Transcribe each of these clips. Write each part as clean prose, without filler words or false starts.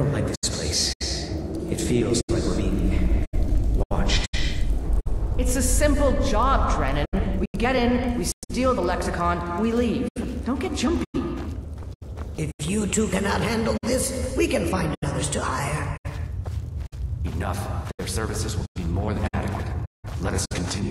don't like this place. It feels like we're being watched. It's a simple job, Drennan. We get in, we steal the lexicon, we leave. Don't get jumpy. If you two cannot handle this, we can find others to hire. Enough. Their services will be more than adequate. Let us continue.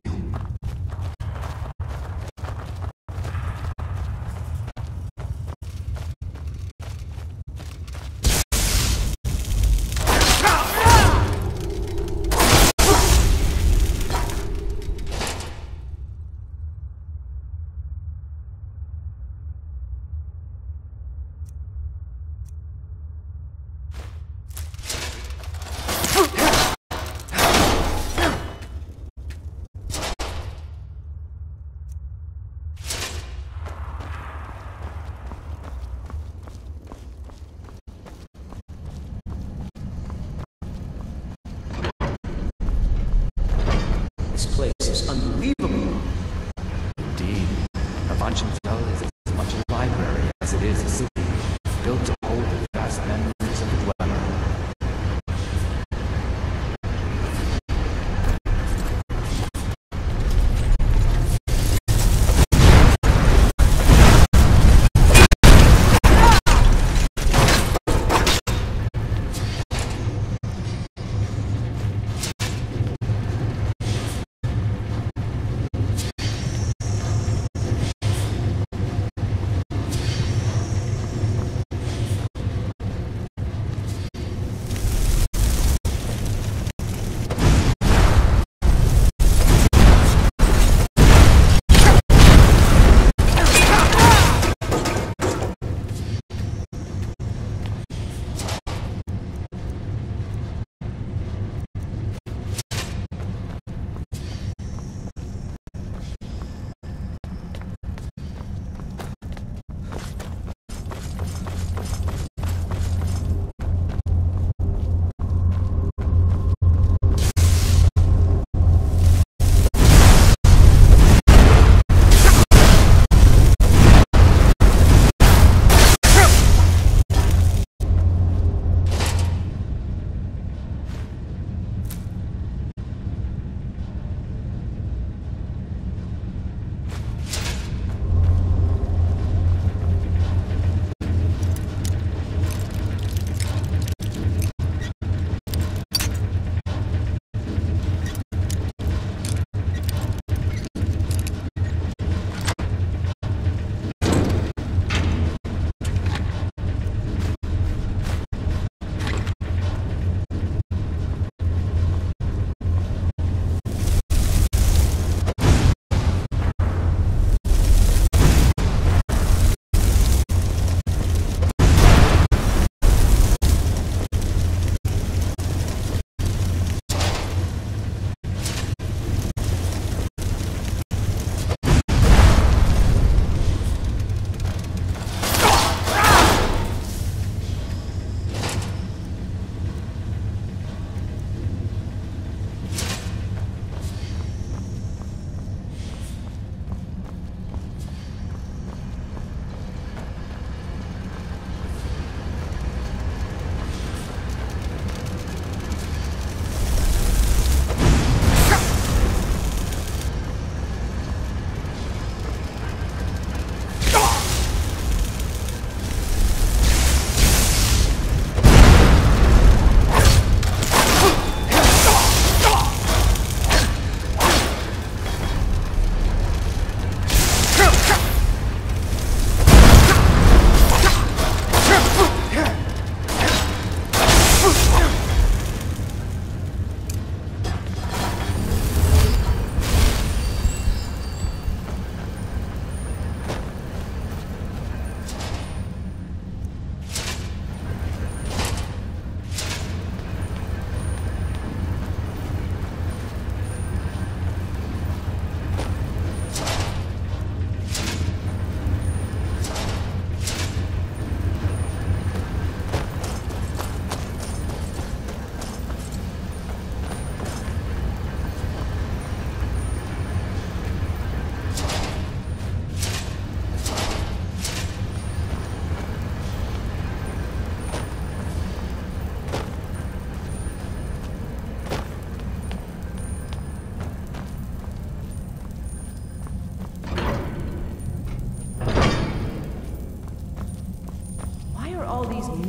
This place is unbelievable. Indeed. Avancheville is as much a library as it is a city, built to hold the vast memories of the dweller.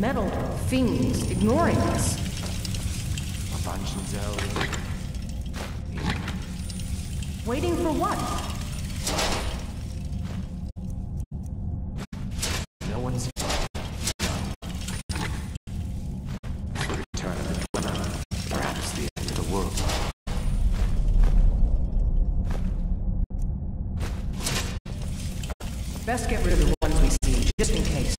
metal fiends ignoring us. Avanchenzell. Waiting for what? No one's the return of the Dwemer, perhaps the end of the world. Best get rid of the ones we see, just in case.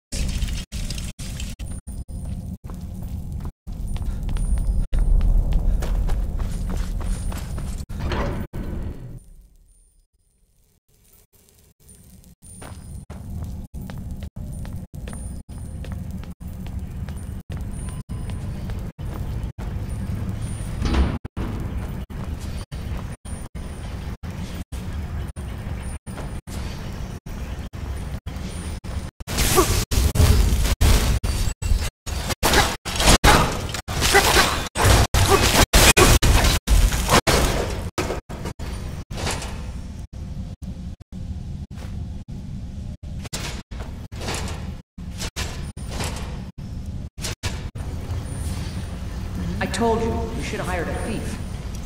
I told you, we should have hired a thief.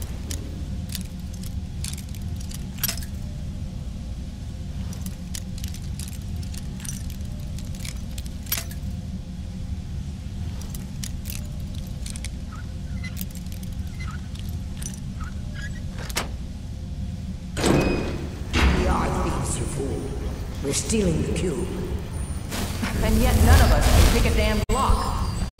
We are thieves, you fool. We're stealing the cube. And yet none of us can pick a damn lock.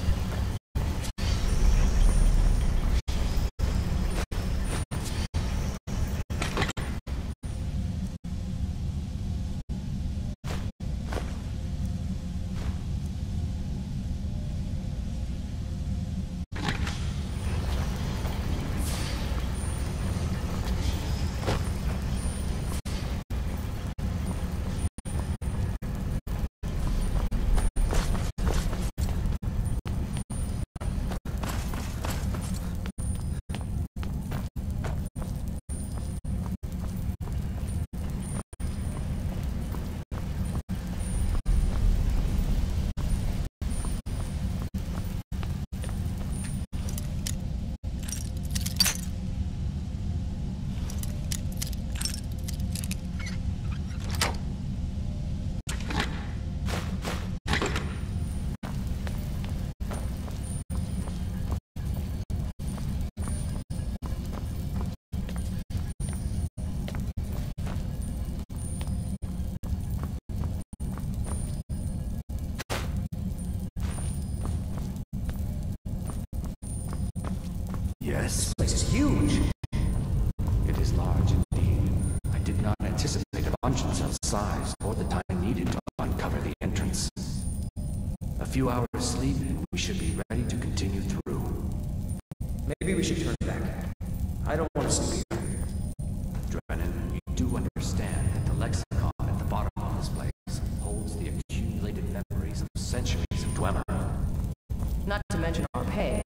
Yes, This place is huge. it is large indeed. I did not anticipate Avanchenzell's size or the time needed to uncover the entrance. A few hours sleep and we should be ready to continue through. Maybe we should turn back. I don't want to sleep here. Drennan, you do understand that the lexicon at the bottom of this place holds the accumulated memories of centuries of Dwemer. Not to mention our pay.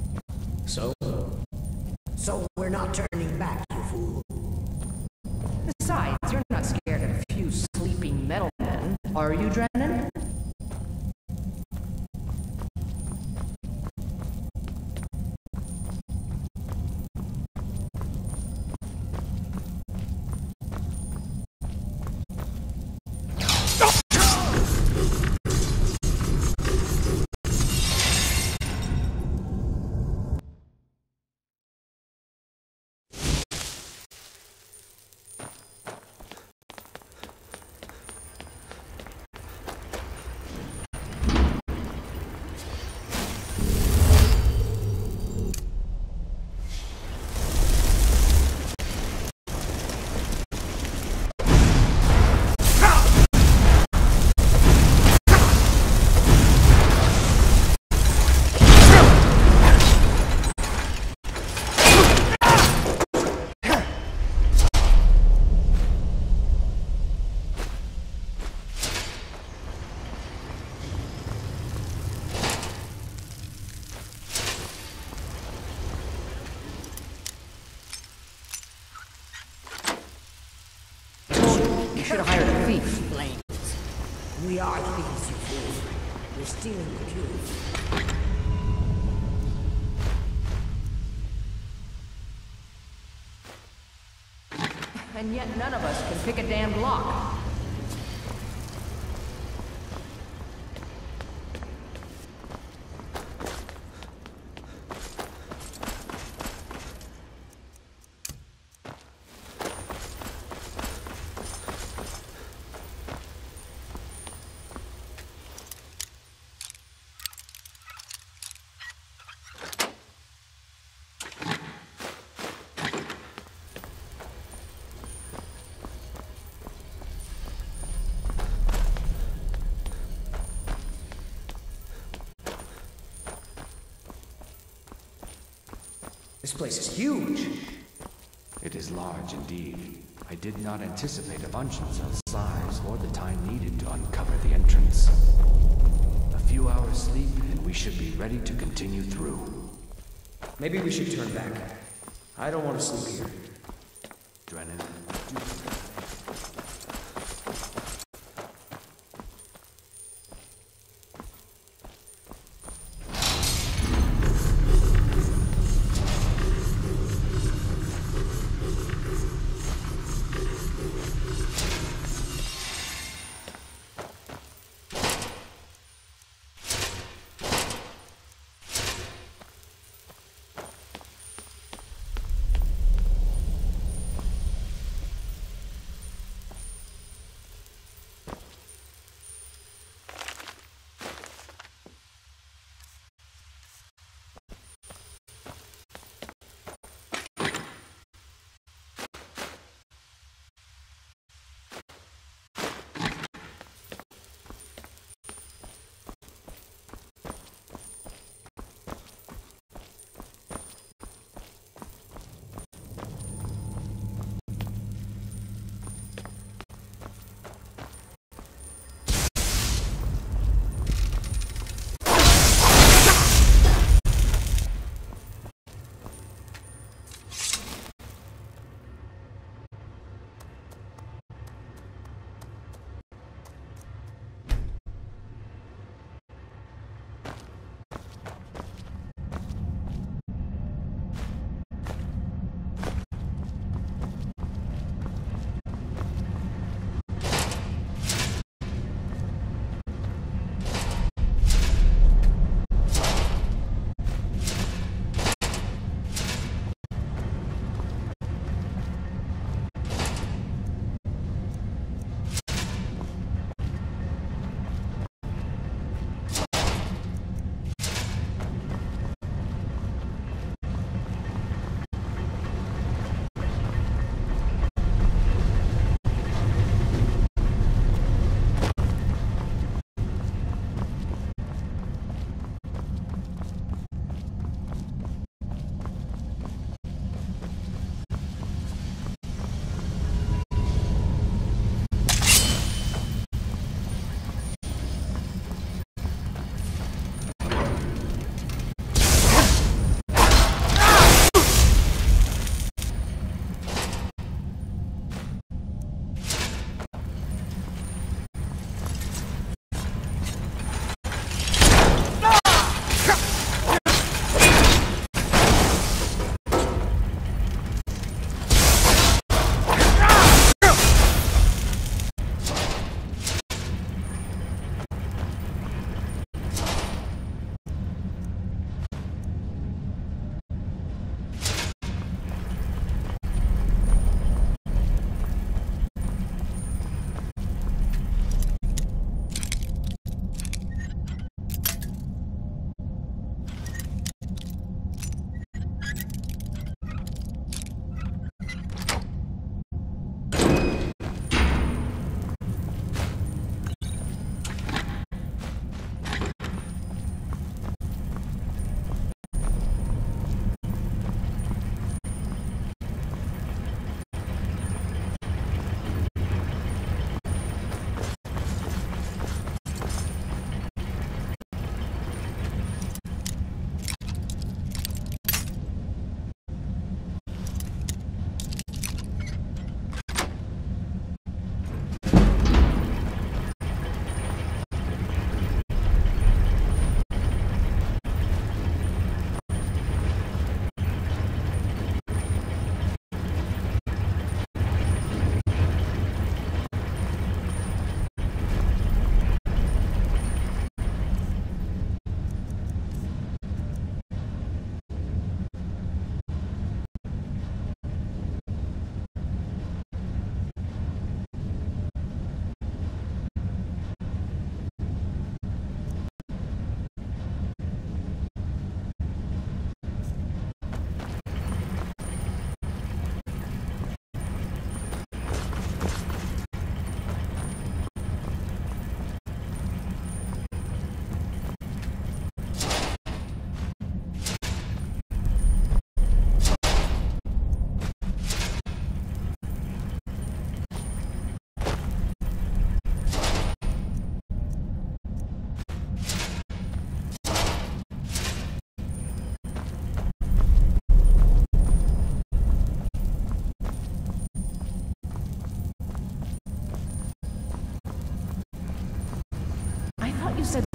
So we're not turning back, you fool. Besides, you're not scared of a few sleeping metal men, are you, Drennan? You should have hired a thief. Flames. We are thieves, you fool. They're stealing the cubes. And yet none of us can pick a damned lock. This place is huge. It is large indeed. I did not anticipate a Bungencell's size or the time needed to uncover the entrance. A few hours sleep and we should be ready to continue through. Maybe we should turn back. I don't want to sleep here. Drennan,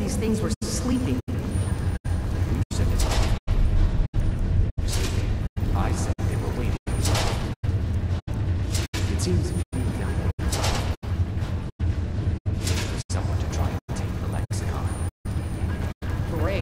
these things were sleeping. You said it. Sleeping. I said they were waiting. It seems to me that there's someone to try and take the lexicon. Great.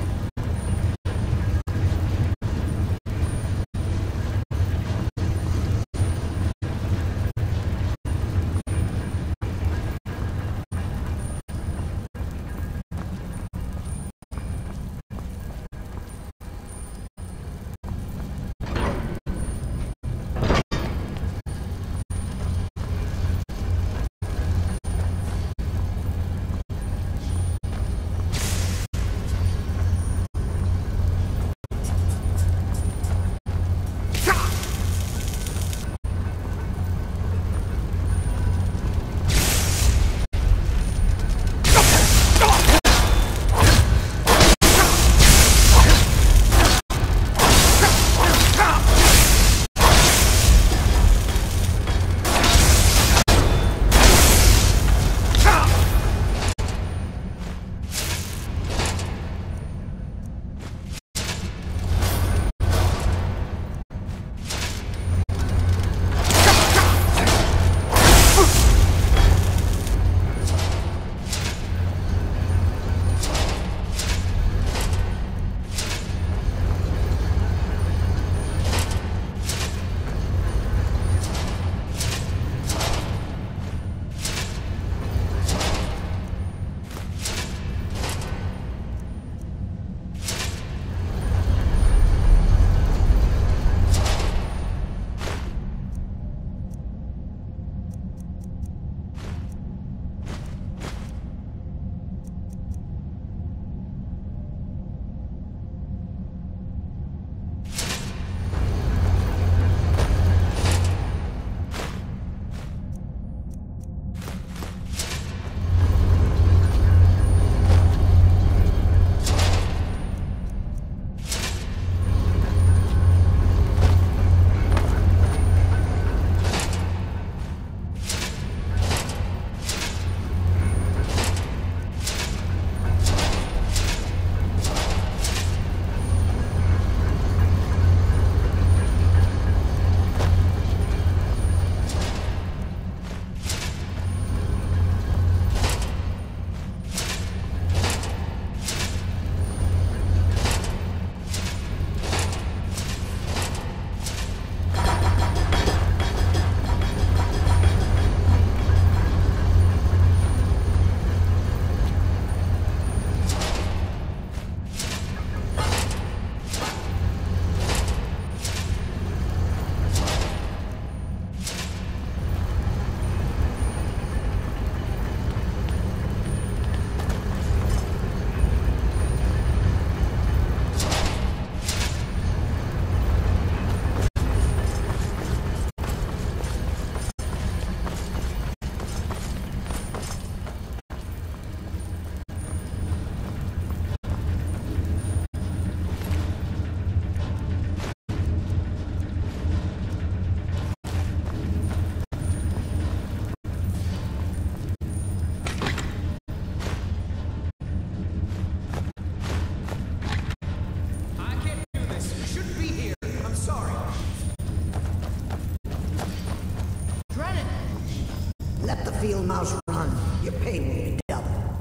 Field mouse run. Your pay will be double.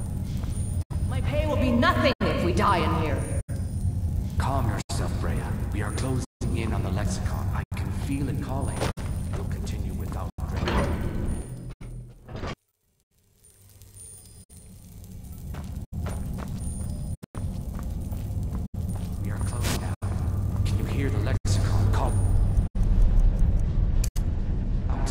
My pay will be nothing if we die in here. Calm yourself, Freya. We are closing in on the lexicon. I can feel it calling. We'll continue without Freya. We are closing out. Can you hear the lexicon call? Out.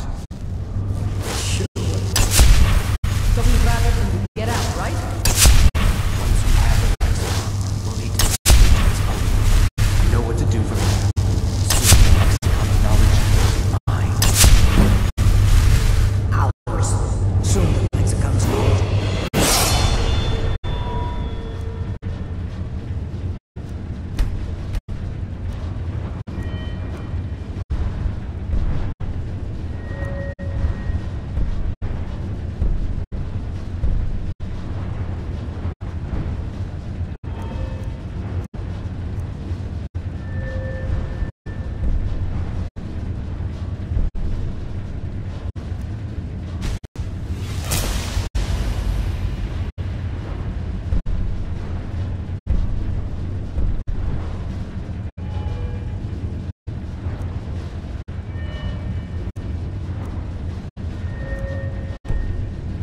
So we grab it and we get out, right? Once we have the lexicon, we'll need to I know what to do from there. Soon the lexicon of knowledge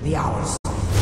The hours.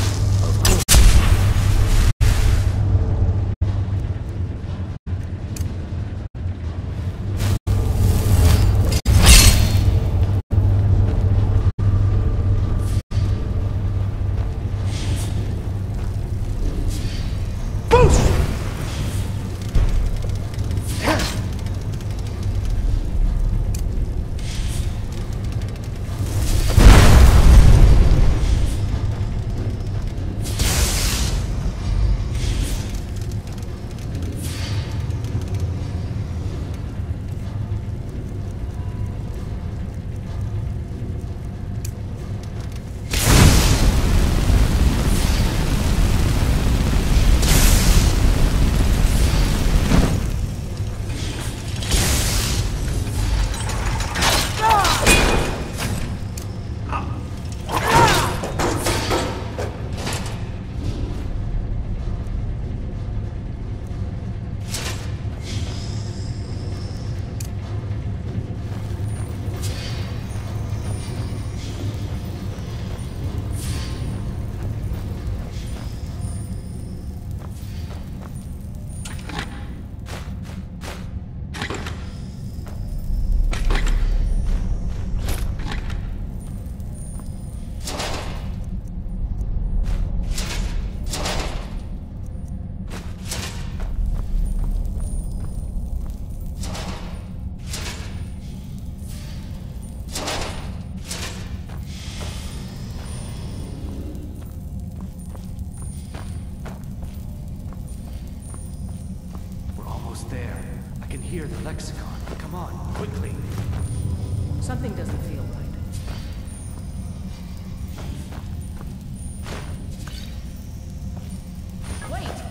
There. I can hear the lexicon. Come on, quickly. Something doesn't feel right. Wait!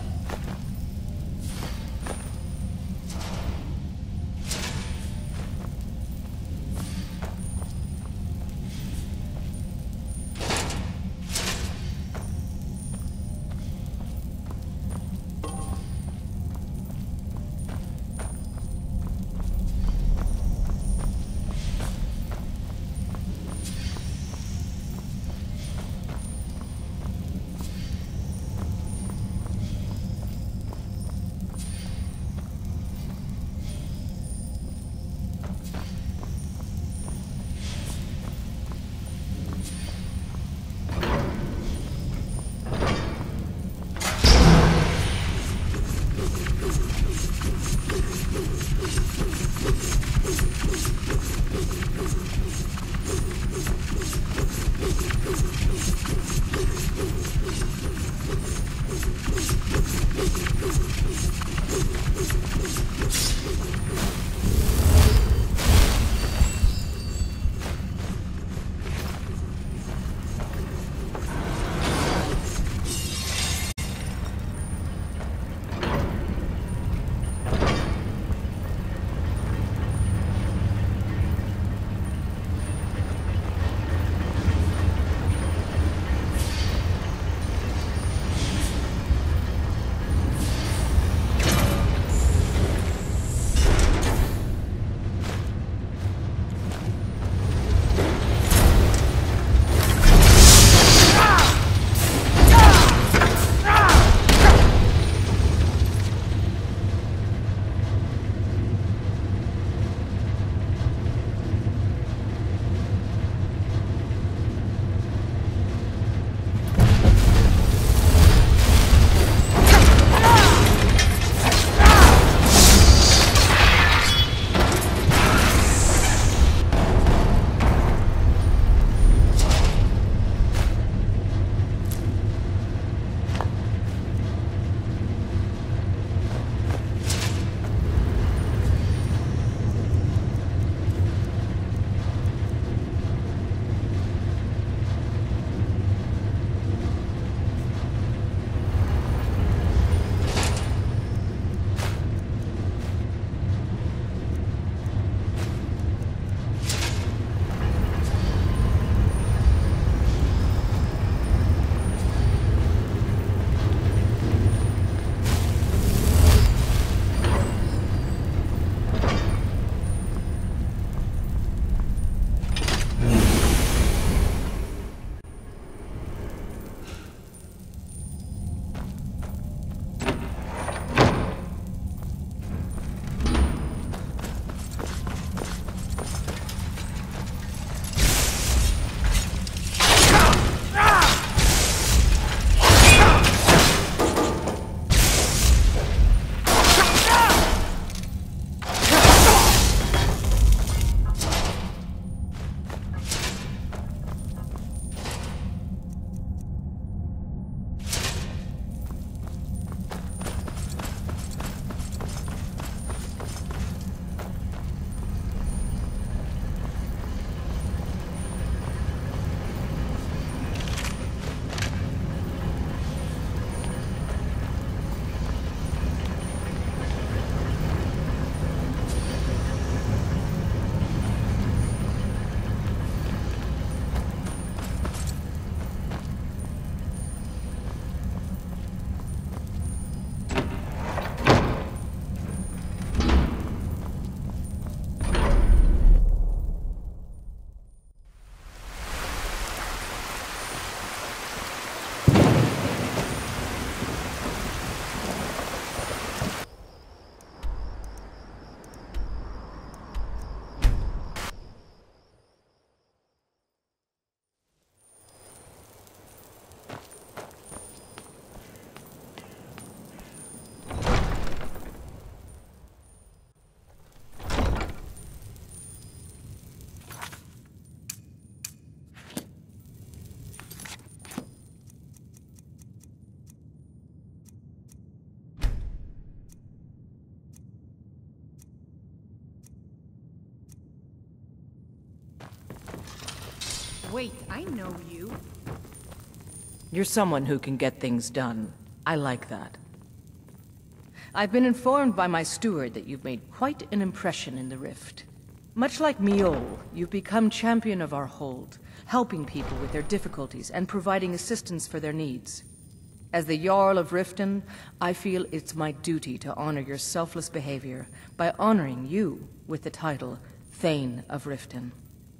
Wait, I know you. You're someone who can get things done. I like that. I've been informed by my steward that you've made quite an impression in the Rift. Much like Miol, you've become champion of our hold, helping people with their difficulties and providing assistance for their needs. As the Jarl of Riften, I feel it's my duty to honor your selfless behavior by honoring you with the title Thane of Riften.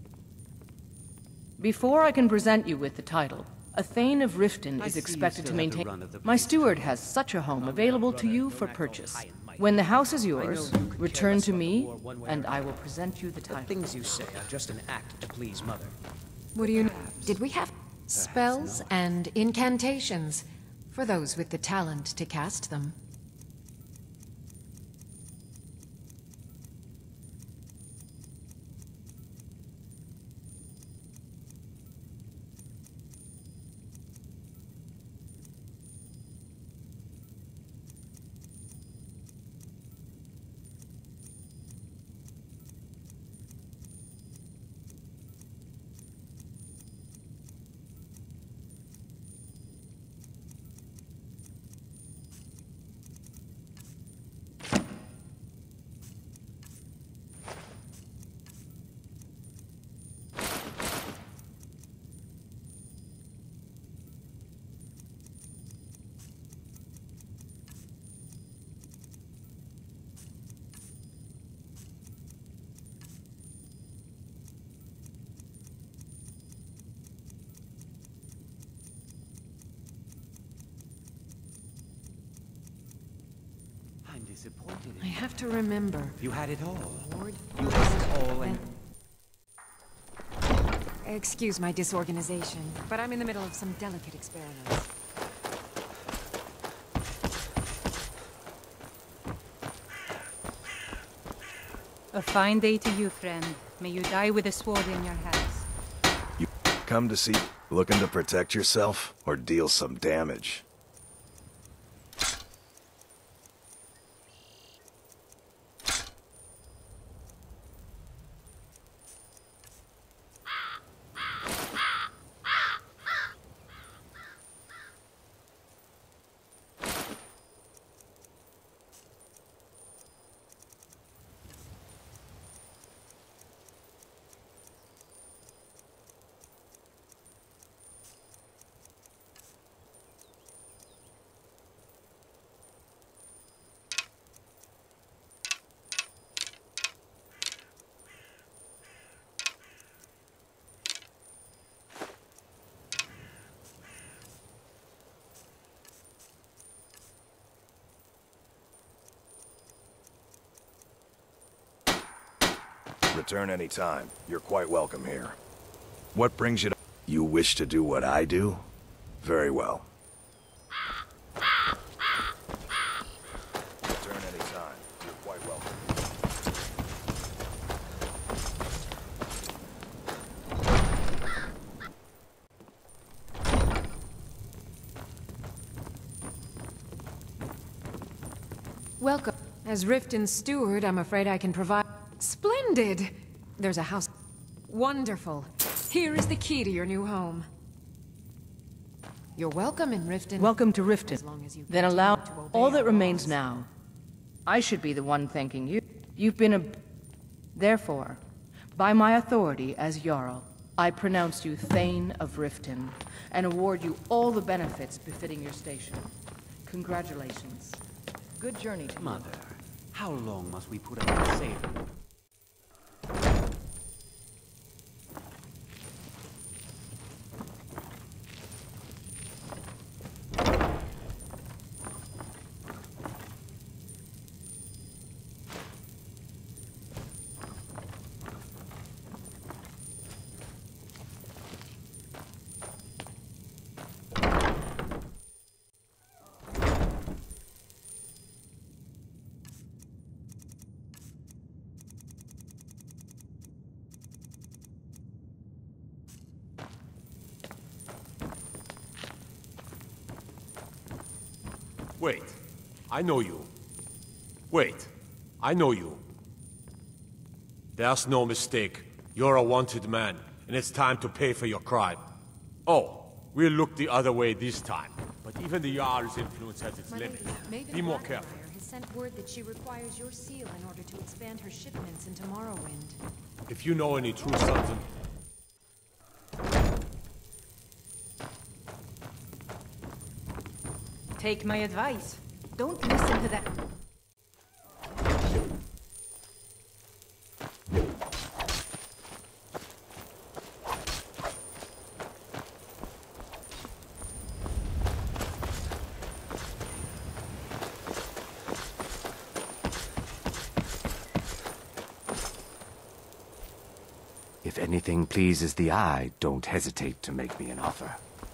Before I can present you with the title, a Thane of Riften is expected to maintain... My steward has such a home available to you for purchase. When the house is yours, return to me, and I will present you the The title. things you say are just an act to please Mother. What do you know? Did we have spells and incantations for those with the talent to cast them? I'm disappointed I in have to remember. you. Had it all. Lord You had it all and... Excuse my disorganization, but I'm in the middle of some delicate experiments. A fine day to you, friend. May you die with a sword in your hands. You come to see, looking to protect yourself or deal some damage? Return any time. You're quite welcome here. What brings you to... You wish to do what I do? Very well. Return any time. You're quite welcome. Welcome. As Riften's steward, I'm afraid I can provide... Splendid! There's a house... Wonderful. Here is the key to your new home. You're welcome in Riften. Welcome to As long Riften. as you Then continue allow to obey all that our remains laws. now. I should be the one thanking you. You've been a... Therefore, by my authority as Jarl, I pronounce you Thane of Riften, and award you all the benefits befitting your station. Congratulations. Good journey to you. Mother, how long must we put up with saving? Wait, I know you. Wait, I know you. There's no mistake. You're a wanted man, and it's time to pay for your crime. Oh, we'll look the other way this time. But even the Jarl's influence has its limits. Be more careful. Has sent word that she requires your seal in order to expand her shipments into Morrowind. If you know any true sons and... Take my advice. Don't listen to that. If anything pleases the eye, don't hesitate to make me an offer.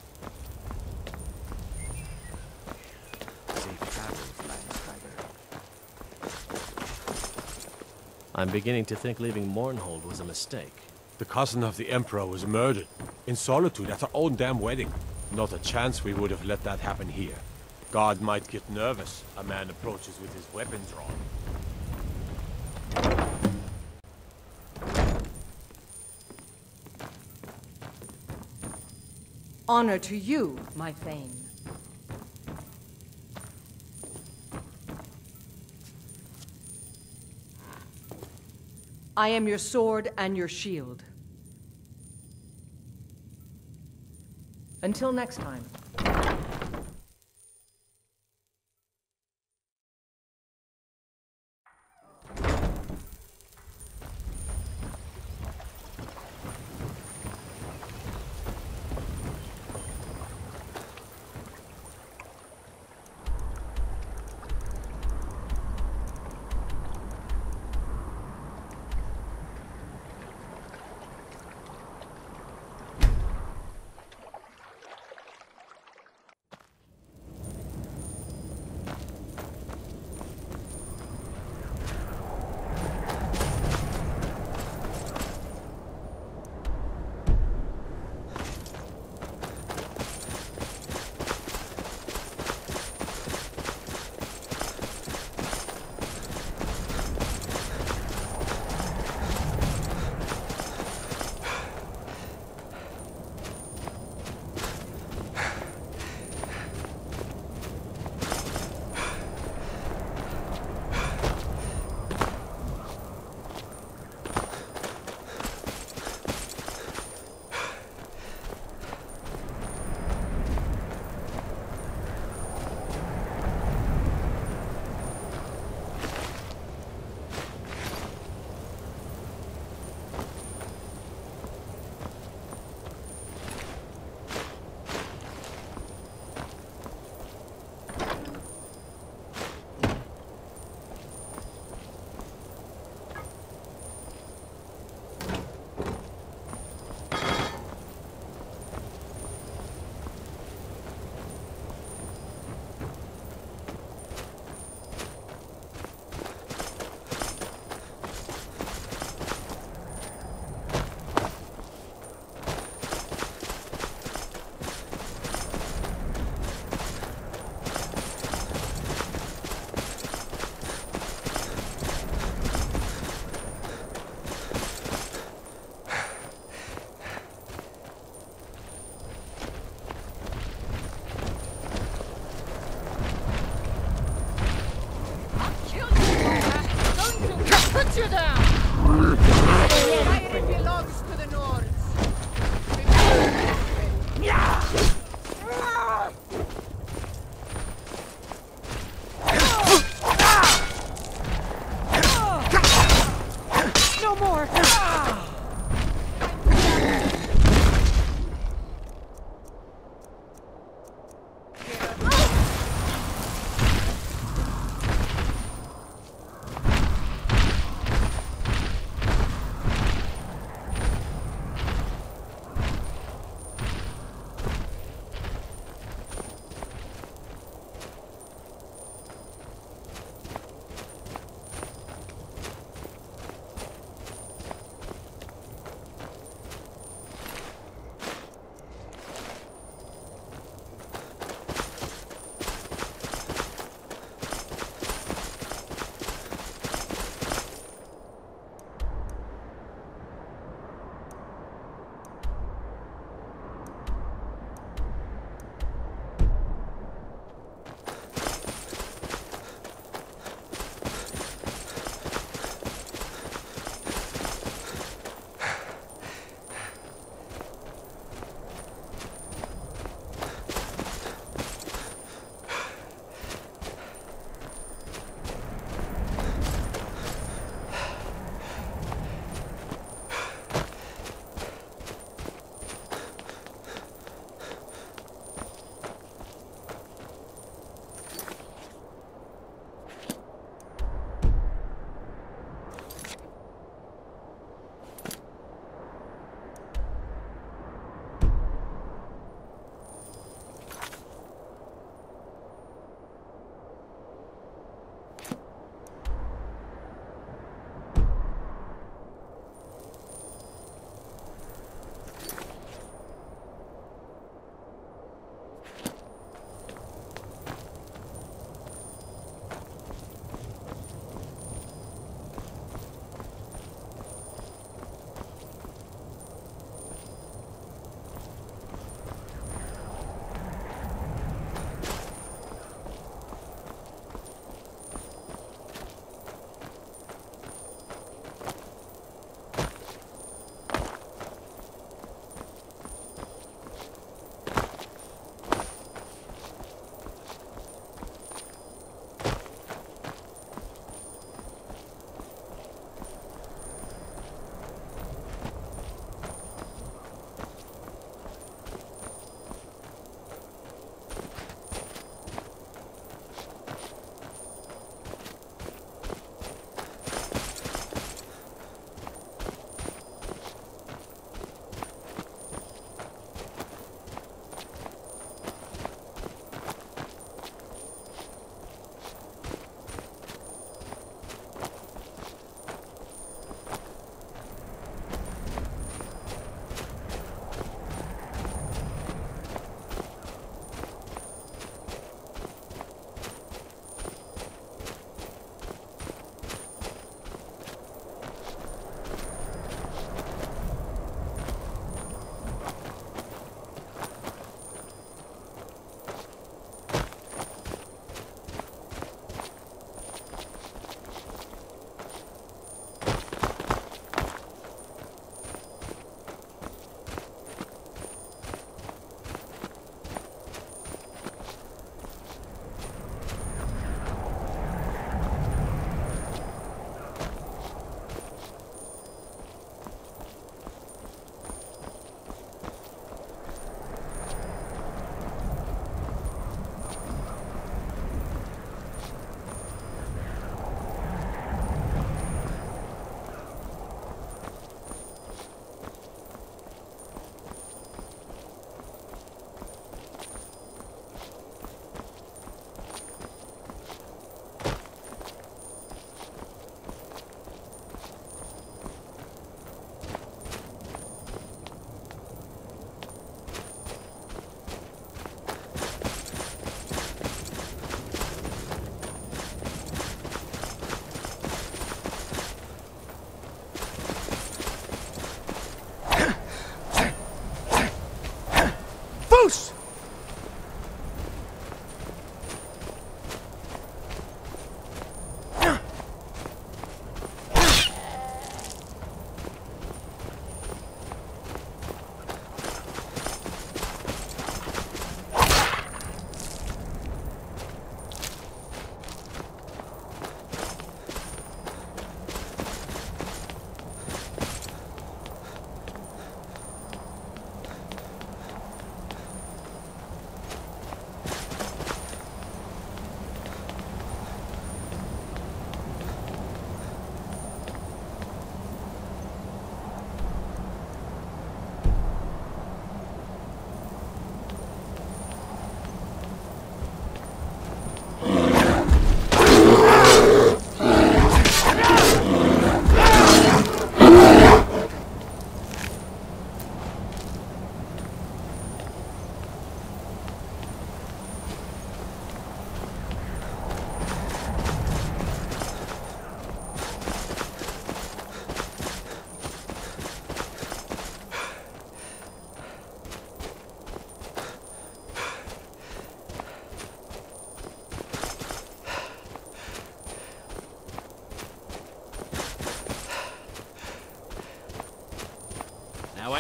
Safe travels, Landstrider. I'm beginning to think leaving Mournhold was a mistake. The cousin of the Emperor was murdered. In solitude at her own damn wedding. Not a chance we would have let that happen here. God might get nervous. A man approaches with his weapon drawn. Honor to you, my Thane. I am your sword and your shield. Until next time.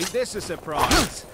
Isn't this a surprise?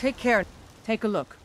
Take care. Take a look.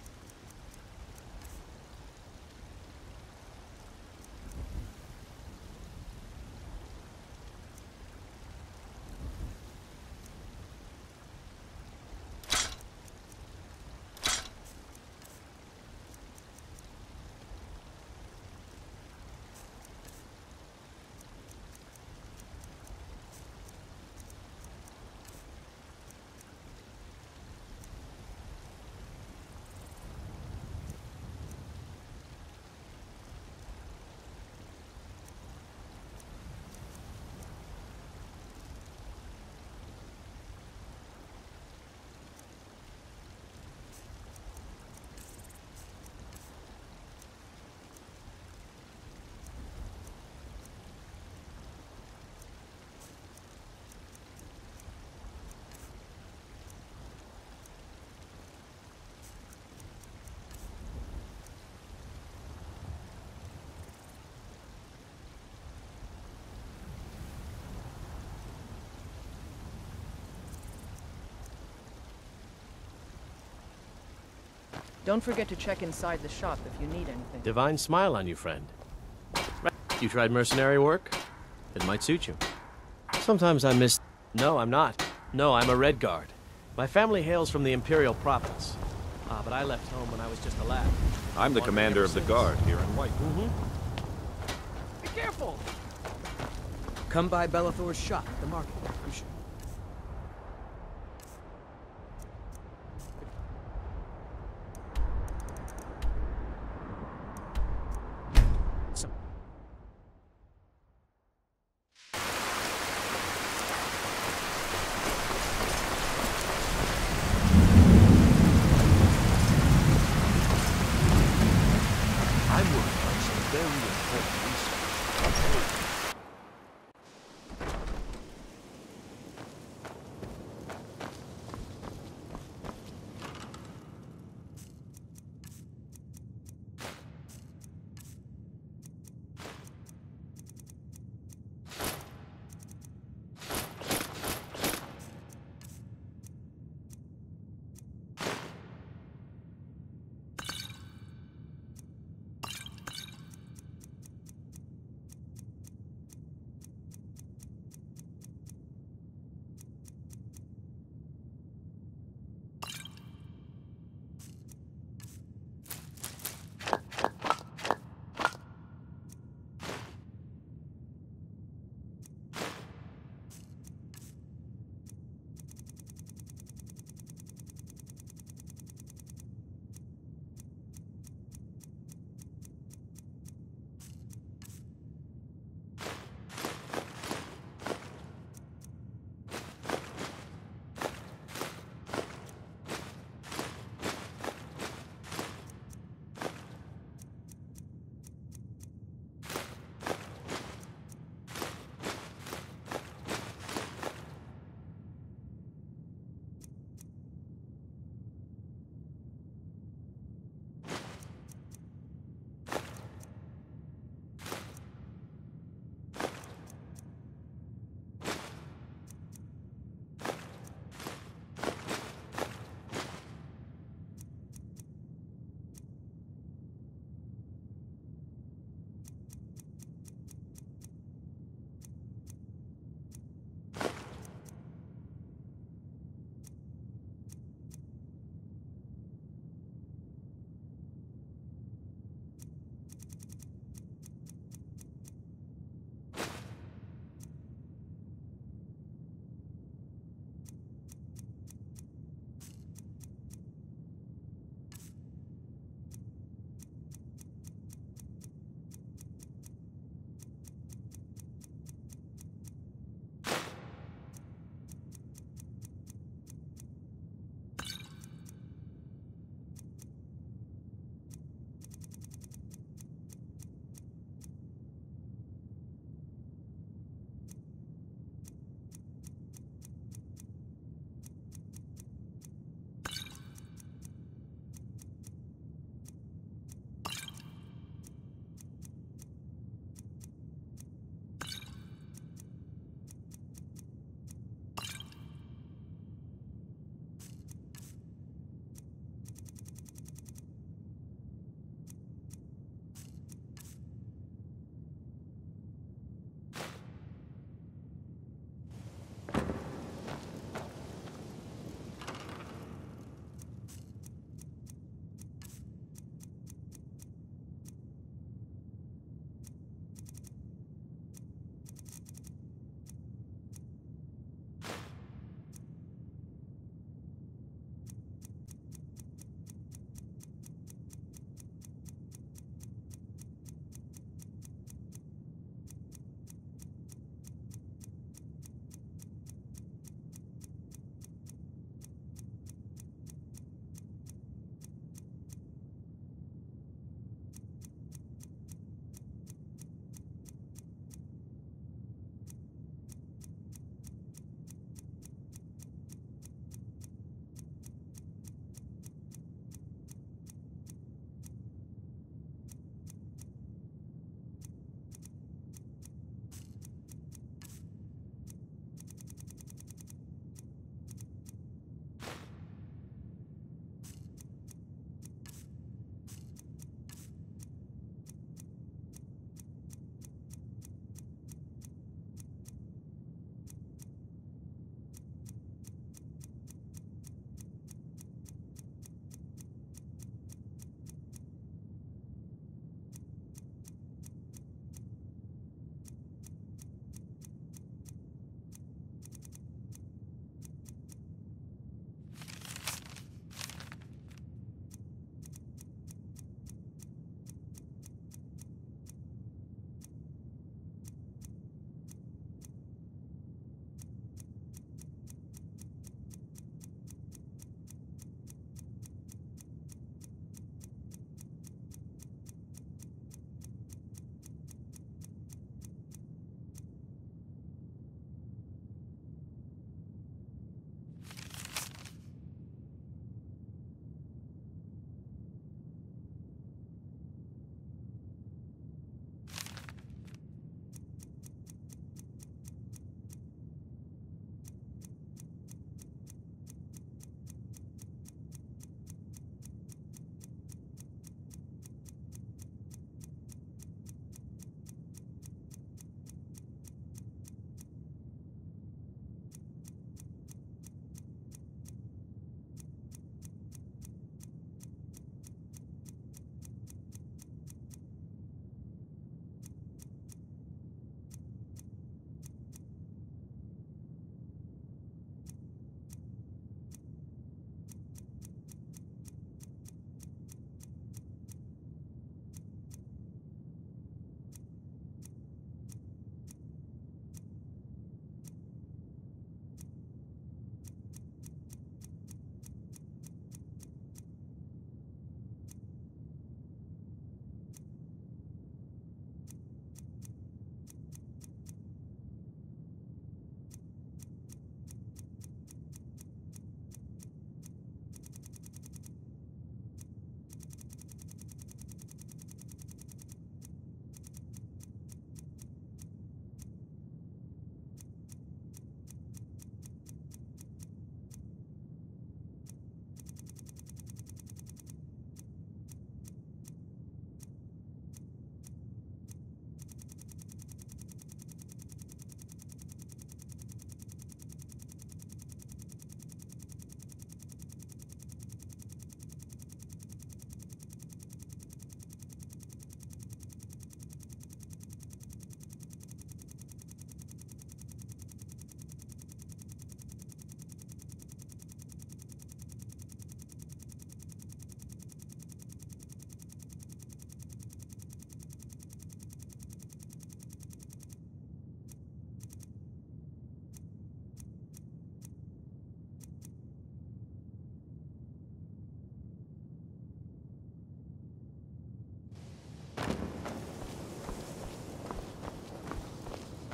Don't forget to check inside the shop if you need anything. Divine smile on you, friend. You tried mercenary work? It might suit you. Sometimes I miss... No, I'm not. No, I'm a Red Guard. My family hails from the Imperial province. But I left home when I was just a lad. I'm the commander of the Guard here in White. Be careful! Come by Bellathor's shop at the market. I'm sure.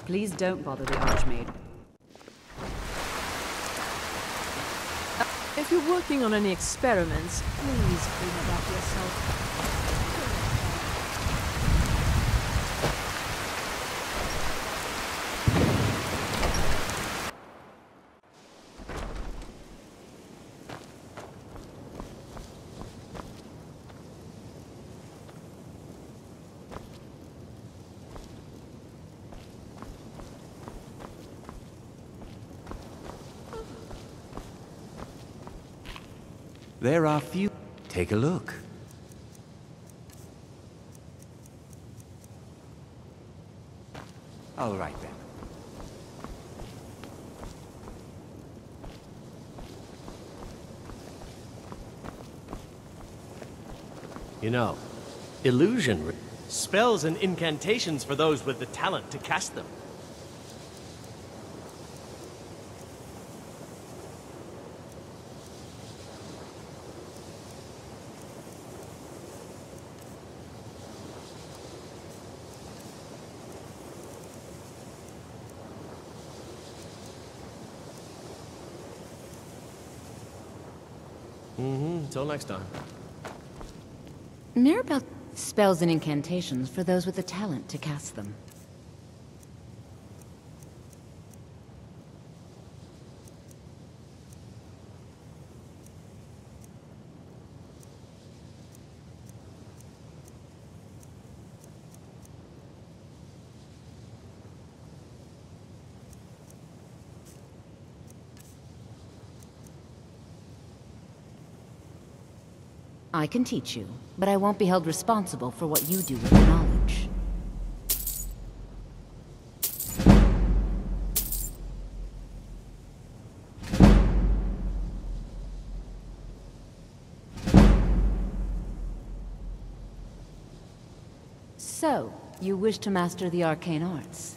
Please don't bother the Archmaid. If you're working on any experiments, please clean it up yourself. There are few. Take a look. All right then. You know, illusion, spells and incantations for those with the talent to cast them. Until next time. Mirabelle spells and incantations for those with the talent to cast them. I can teach you, but I won't be held responsible for what you do with the knowledge. So, you wish to master the arcane arts?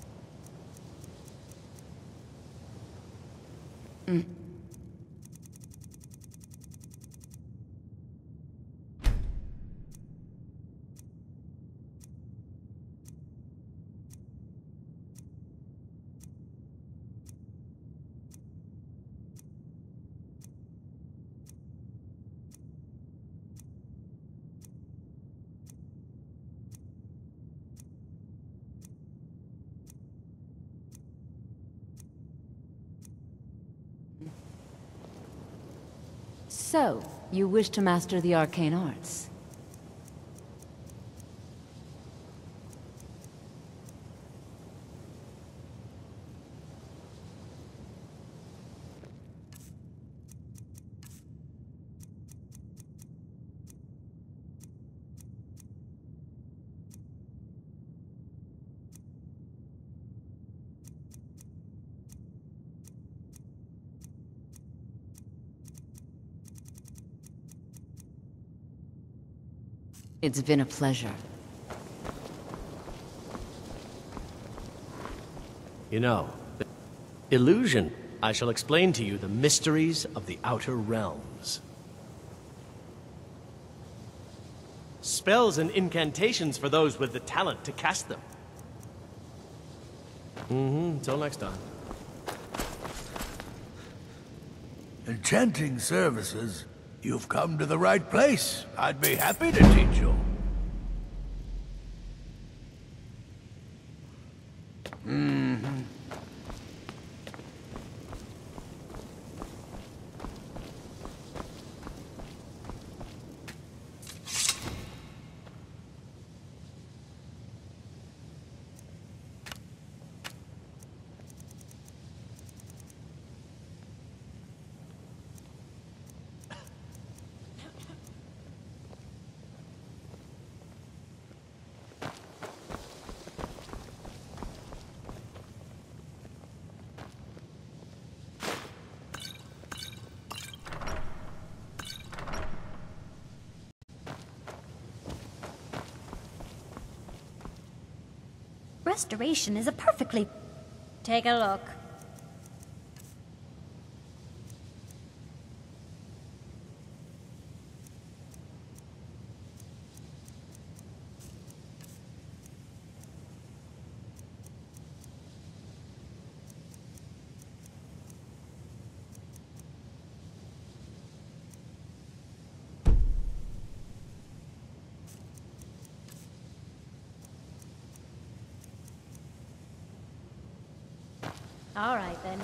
So, you wish to master the arcane arts? It's been a pleasure. You know, illusion. I shall explain to you the mysteries of the Outer Realms. Spells and incantations for those with the talent to cast them. Until next time. Enchanting services? You've come to the right place. I'd be happy to teach you. Restoration is a perfectly... Take a look. All right, then.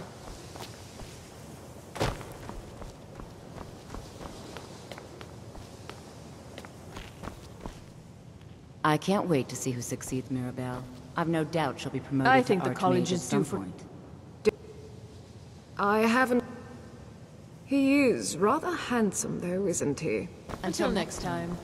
I can't wait to see who succeeds Mirabelle. I've no doubt she'll be promoted I to think the Archmage college at is some due for... point. I haven't... He is rather handsome, though, isn't he? Until next time.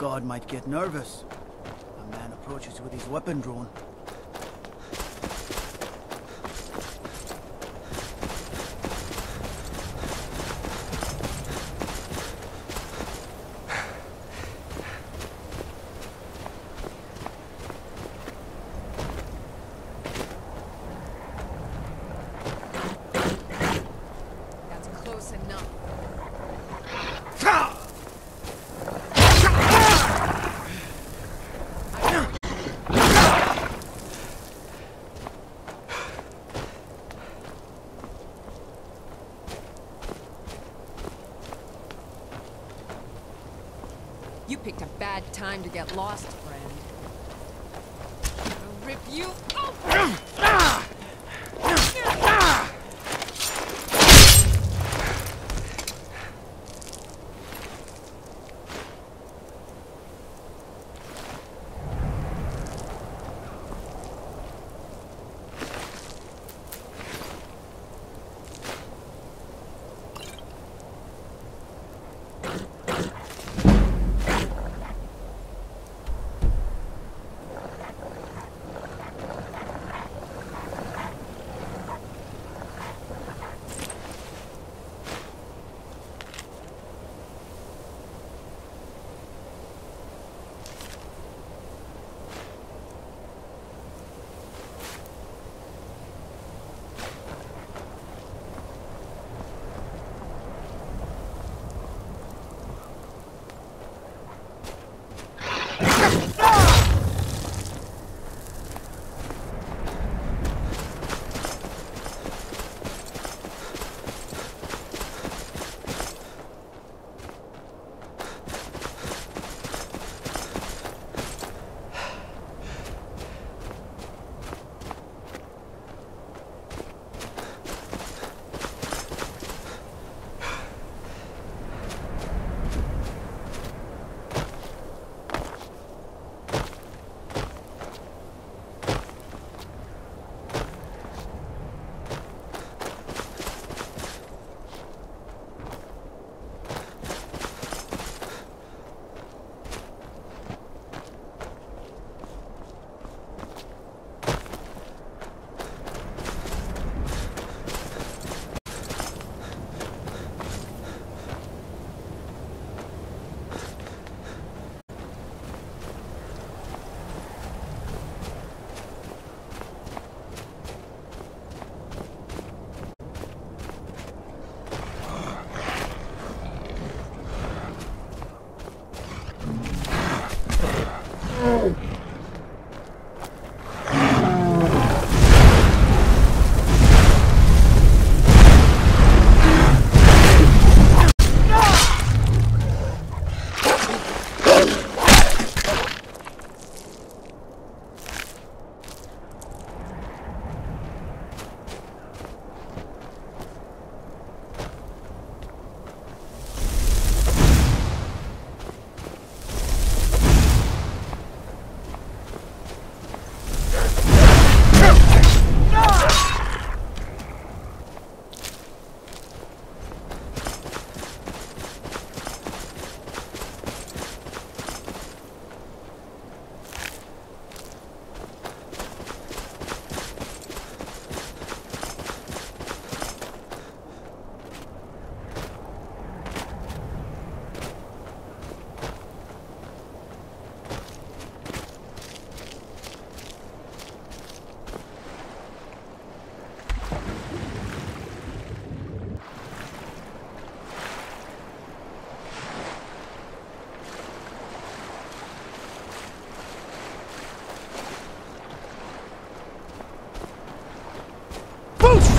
God might get nervous. A man approaches with his weapon drawn. That's close enough. You picked a bad time to get lost, friend. I'll rip you open! Boost!